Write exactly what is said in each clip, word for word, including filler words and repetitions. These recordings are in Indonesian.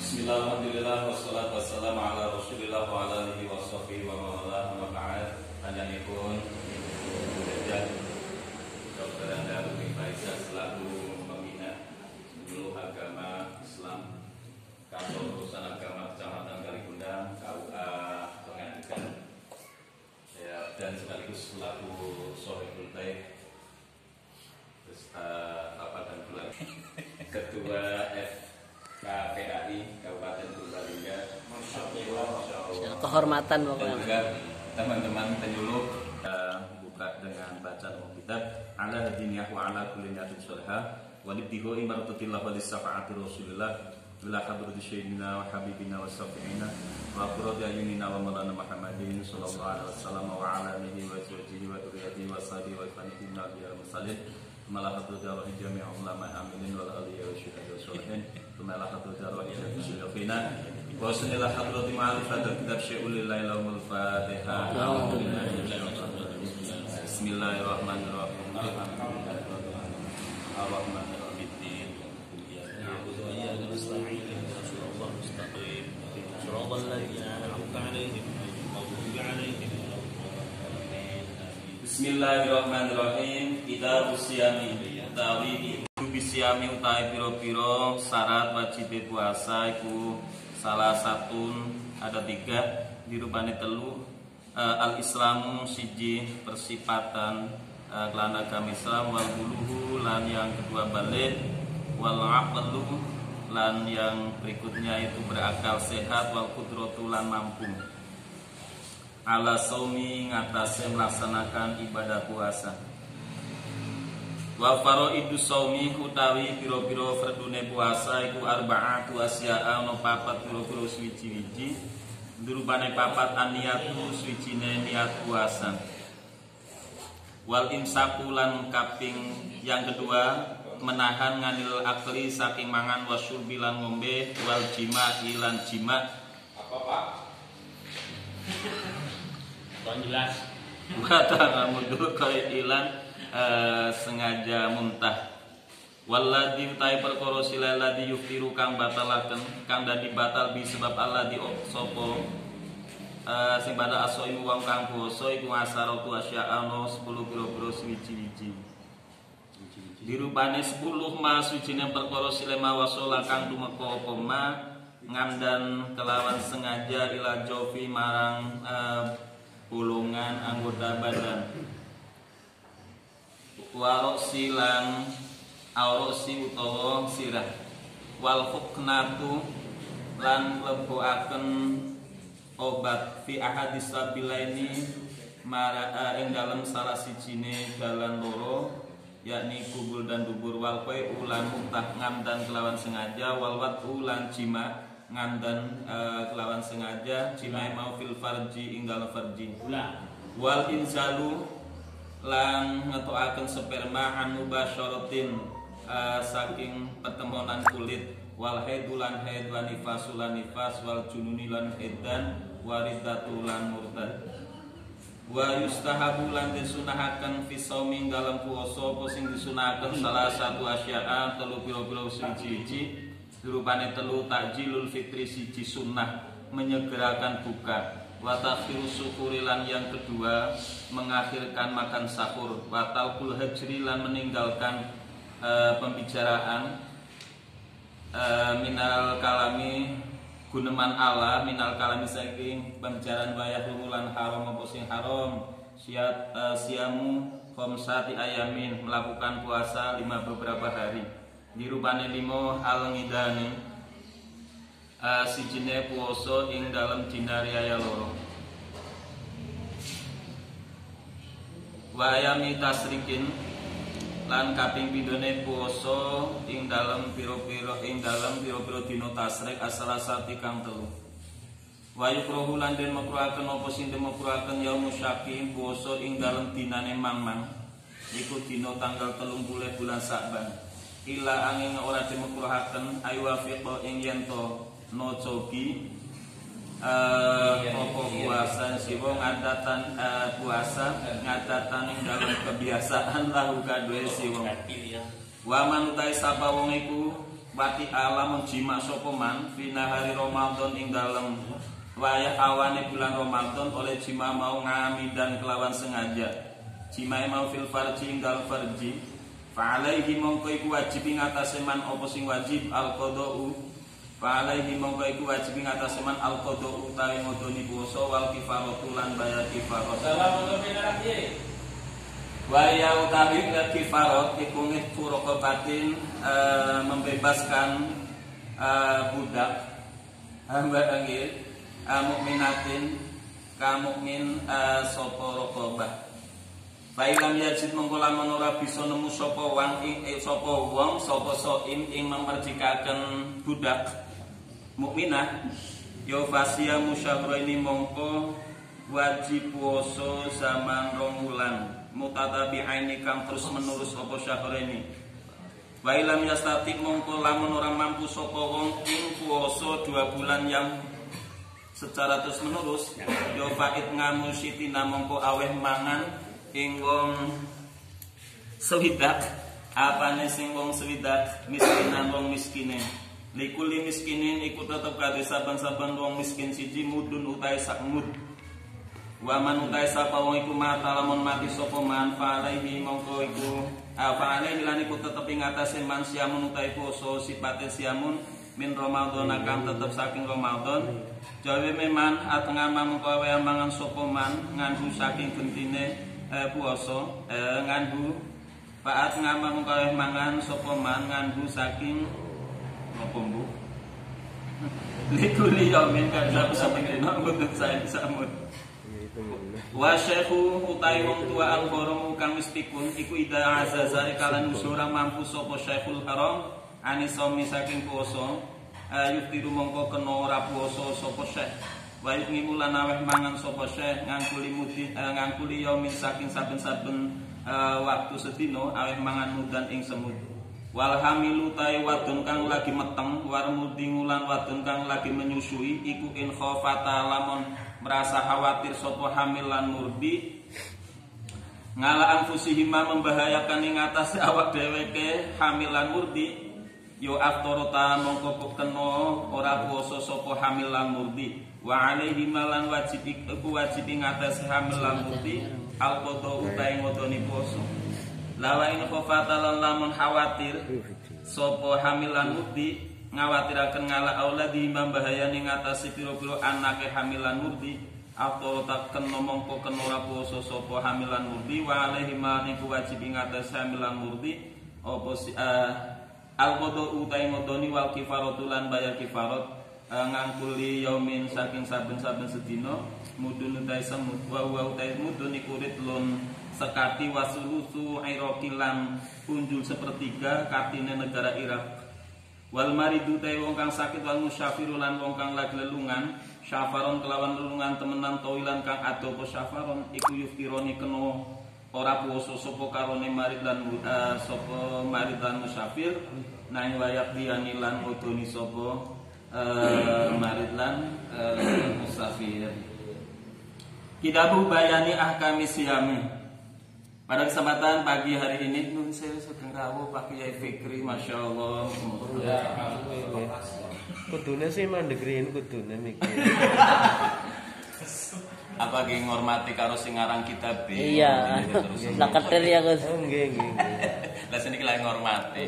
Bismillahirrahmanirrahim. Wassalatu wassalamu ala Rasulillah wa ala alihi wa sahbihi wa mawalah. Wa ba'd. Panjenenganipun Doktor Anda Rumi Faizah selaku pembina Penyuluh Agama Islam Kantor Urusan Agama Kecamatan Kaligundang K U A Pengadikan ya, dan sekaligus selaku Sohibul Taib beserta Bapak dan Bulan Ketua F K P A I Kabupaten Purbalingga, kehormatan dan juga teman-teman penyuluh. Kita buka dengan bacaan kitab ala diniyah wa ala kulli niyatin shalihah walibtihu imaratatillah wa lisafa'ati rasulillah bila hadrati sayyidina wa habibina wa syafi'ina wa qurrati ayunina wa maulana Muhammadin sallallahu alaihi wasallam wa ala alihi wa sahbihi wa dzurriyyatihi wa sahbihi wa ikhwanihi nabiyil mursalin malah hadrati Allah jami'a ulama aminin wal alihi wa syuhada sholihin malah hadrati Allah jami'a syuyukhina wa sunnilah hadrati ma'rifatul kitab syai'ul lillahi lahumul fatihah. Bismillahirrahmanirrahim. Ar-Rahmanir-Rahim. نعبد وإياك نستعين اهدنا الصراط المستقيم صراط الذين أنعمت عليهم غير المغضوب عليهم ولا الضالين. Bismillahirrahmanirrahim. Kita usiami utawi bisiami utawi piro-piro syarat wajib puasa iku salah satu ada tiga dirupani telu. Uh, Al-Islamu siji persifatan uh, kelan agama Islam, wal buluhu lan yang kedua balik, wal aqlu lan yang berikutnya itu berakal sehat, wal qudratu lan mampu ala saumi ngatasé melaksanakan ibadah puasa. Wa faraidus saumi utawi pira-pira fardune puasa iku arba'atu asya'a ono papat pira-pira suwiji-wiji. Dirupane papat aniyatu suwijine niat puasa. Wal imsaku lan kaping yang kedua menahan nganil akli saking mangan wasyurbi lan ngombe, wal jima ilan jima. Apa Pak? Kurang jelas. Watara mudur kaya ilan uh, sengaja muntah. Walladzi utai perkara silalladzi yuftiru kang batalaken kang dadi batal bi sebab alladzi sapa uh, sing batal asaimu wong kang poso iku asaratu asya'ano sepuluh pira-pira suwiji-wiji. Dirupane sepuluh ma suwijine perkara silema wasala kang tumeka apa ma ngandan kelawan sengaja ila jofi marang uh, bulungan anggota badan. Warok silan aurosi utawa sirah, wal huknatu lan leboaken obat fi ahadis sabilaini mara ing dalam salah sijine dalan loro yakni kubul dan dubur, wal qai ulan muntah ngandan kelawan sengaja, wal watu lan jima ngandan uh, kelawan sengaja jima mau fil farji ing dalam farji, wal inzalu lan ngetoaken sperma anu basyaratin Uh, saking pertemuan kulit, wal haidulan haid wa nifasulan nifas, wal jununilan edan waridatu lan murtad. Wa yustahabu lan disunahaken fi shaumi dalam puasa apa sing disunahaken salah satu asya'a telu pira-pira suci-suci dirupane telu takjilul fitri siji sunnah menyegerakan buka, wa takhiru syukuri lan yang kedua mengakhirkan makan sahur, wa talqul hajri lan meninggalkan Uh, pembicaraan uh, minal kalami guneman ala minal kalami saking pembicaraan wayah rumulan haram apa sing haram siat uh, siamu khamsati ayamin melakukan puasa lima beberapa hari. Dirupane limo al ngidane uh, sijine puasa ing dalam dinari aya loro, wayami tasrikin lan kaping pindhone puasa ing dalem pira-pira ing dalem pira-pira dina tasrik asalasati kang telu. Wa yukrahu lan den makruhaken apa sing den makruhaken yaum syaki puasa ing dalem dinane mamang iku dina tanggal telung puluh bulan Sa'ban. Ila angin ora den makruhaken ayu wafiqa ing yen to nocogi Uh, apa puasa si wong ngadatan uh, puasa ngadatan ing dalam kebiasaan lahu kadue si wong. Wa man utai sapa wong iku wati alamun jima sapa man fina hari Ramadan ing dalem wayah awane bulan Ramadan oleh jima mau ngamidan kelawan sengaja jima mau fil farji ing dalem farji fa alaihi mongko iku wajib ing atase man apa sing wajib al qadau fa alaihi mongko iku wajib ing atase man al qadau utawi ngodoni puasa wal kifaratu lan bayar kifarah salamun pinarati wa ya utawi kifarah iku ngitu rokobatin e, membebaskan e, budak hamba nggih e, mukminatin ka mukmin e, sapa rokobah. Bailam yajid mongko lamun ora bisa nemu sapa wong ing eh, sapa wong sapa soim ing memerdekaken budak mukminah ya fasiya musyahraini mongko wajib puasa zaman rong wulan mutatabi'aini kang terus menerus apa syahraini. Bailam yastati mongko lamun ora mampu sapa wong ing puasa dua bulan yang secara terus menerus ya faid ngamusitina mongko aweh mangan ing wong sewidak apane sing wong sewidak miskinan wong miskine likuli miskinin iku tetep kadhe saben-saben wong miskin siji mudun utahe sak mud wa man utahe sapa wong iku mata lamun mati sapa man falaihi mongko iku afane lan iku tetep ing atase man siamun utahe poso sipate siamun min Ramadan akan tetep saking Ramadan jawe meman atengah mongko wae mangan sapa man nganggo saking gentine Eh, puasa eh, nganggu paat ngama mengkaweh mangan sapa man nganggu saking apa mbu likuli yaumin kan sampe dina mboten sae samud wa syekhu utai wong tua al haram kang wis pikun iku ida azaza kalan usura mampu sapa syekhul haram anisomi saking puasa eh, yutiru mongko kena ora puasa sapa syekh wayuk ngimulan aweh mangan sapa syekh ngangkuli mudi uh, ngangkuli yaumin saking saben-saben uh, waktu sedina aweh mangan mudan ing semut wal hamilu tai wadon kang lagi meteng war mudi ngulan wadon kang lagi menyusui iku in khafata lamun merasa khawatir sapa hamil lan murdi ngala anfusihima membahayakan ing atas awak dheweke hamil lan murdi yo aftorota mongko kena ora puasa sapa hamil lan murdi wa alaihi malan wajib iku wajib ing atas hamil lan murdi al qada utahe ngodoni poso lawa ing khofata lan lamun khawatir sapa hamil lan murdi ngawatiraken ngala auladi mbahayani ing atas pira-pira anake hamil lan murdi atau tak kena mongko kena ora poso sapa hamil lan murdi wa alaihi malan iku wajib ing atas hamil lan murdi apa uh, al qada utahe ngodoni wal kifaratu lan bayar kifarat ngangkuli yaumin saking saben-saben sedina mudun utai semut wa wa utai mudun iku ritlun sekati wasulusu iraqilan punjul sepertiga katine negara Irak wal maridu utai wong kang sakit wal musyafiru lan wong kang lagi lelungan syafaron kelawan lelungan temenan toilan kang ado apa syafaron iku yuftironi kena ora puasa sapa karone marid lan uh, sapa marid lan musyafir nang wayak diani lan odoni sapa Uh, maridlan uh, musafir. Kitabu bayani ahkami siyami. Pada kesempatan pagi hari ini nun saya sedang rawuh Pak Kiai Fikri, masya Allah. Kudune sih mandegrin kudune mikir. Apa ge ngormati karo sing aran kitab e. Iya. Lah ketel ya Gus. Nggih nggih. Lah sini ki lagi ngormati.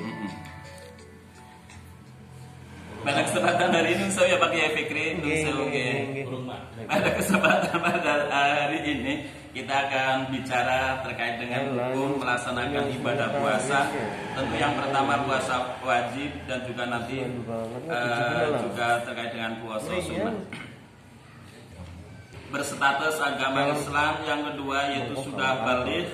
Pada kesempatan hari ini saya Pak Kiai Fikri pada kesempatan pada hari ini kita akan bicara terkait dengan hukum melaksanakan ibadah puasa. Tentu yang pertama puasa wajib dan juga nanti uh, juga terkait dengan puasa sunnah. Berstatus agama Islam, yang kedua yaitu sudah balik.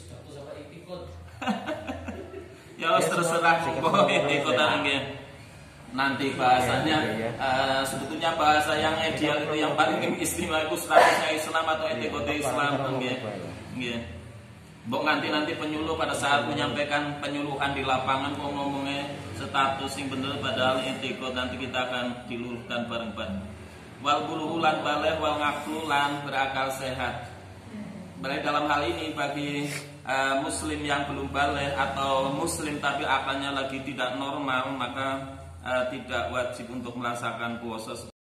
Ya terserah pokoknya ikut angin. Nanti bahasanya uh, sebetulnya bahasa yang ideal itu yang paling istimewa itu statusnya Islam atau etikode Islam nggih. Nggih. Mbok nganti-nanti penyuluh pada saat menyampaikan penyuluhan di lapangan kok ngomongnya status yang bener padahal etikode nanti kita akan diluruskan bareng-bareng. Wal buluhulan baleh wal ngaqlu lan berakal sehat. Berarti dalam hal ini bagi uh, muslim yang belum balik atau muslim tapi akalnya lagi tidak normal, maka uh, tidak wajib untuk melaksanakan puasa.